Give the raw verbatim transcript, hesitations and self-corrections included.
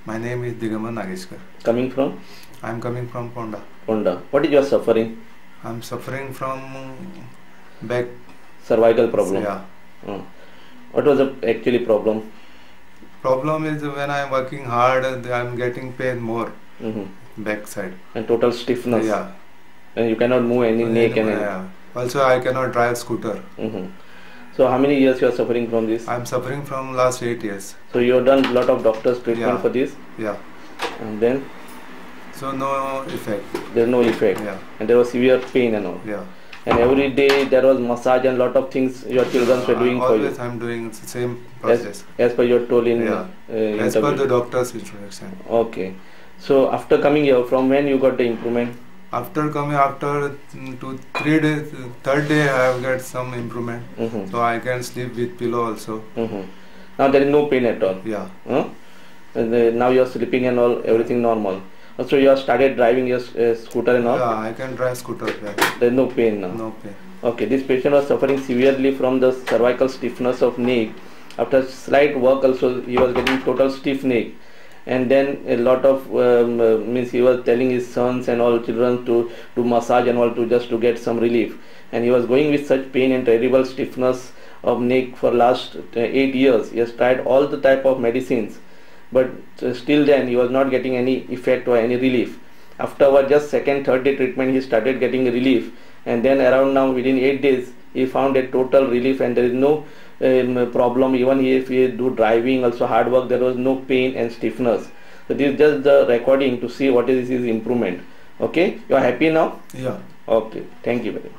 My name is Digambar Nageshkar. Coming from? I am coming from Ponda. Ponda. What is your suffering? I am suffering from back. Cervical problem. Yeah. Hmm. What was the actually problem? Problem is when I am working hard, I am getting pain more. Mm-hmm. Back side. And total stiffness. Yeah. And you cannot move any So neck and yeah. Also, I cannot drive scooter. Mm-hmm. So how many years you are suffering from this? I am suffering from last eight years. So you have done a lot of doctors treatment Yeah. for this? Yeah. And then? So no effect. There is no effect. Yeah. And there was severe pain and all. Yeah. And every day there was massage and lot of things your children were doing uh, for you. Always I am doing the same process. As, as per your told in Yeah. uh, As per interview. the doctor's instruction. Okay. So after coming here, from when you got the improvement? After coming, after mm, two, three days, third day I have got some improvement. Mm-hmm. So I can sleep with pillow also. Mm-hmm. Now there is no pain at all. Yeah. Huh? And uh, now you are sleeping and all, everything normal. Also you have started driving your uh, scooter and all? Yeah, I can drive scooter back. There is no pain now? No pain. Okay, this patient was suffering severely from the cervical stiffness of neck. After slight work also he was getting total stiff neck. And then a lot of um, uh, means he was telling his sons and all children to do massage and all to just to get some relief. And he was going with such pain and terrible stiffness of neck for last uh, eight years. He has tried all the type of medicines, but uh, still then he was not getting any effect or any relief. After our just second, third day treatment, he started getting relief. And then around now within eight days, he found a total relief and there is no um, problem. Even if he do driving, also hard work, there was no pain and stiffness. So this is just the recording to see what is his improvement. Okay, you are happy now? Yeah. Okay, thank you very much.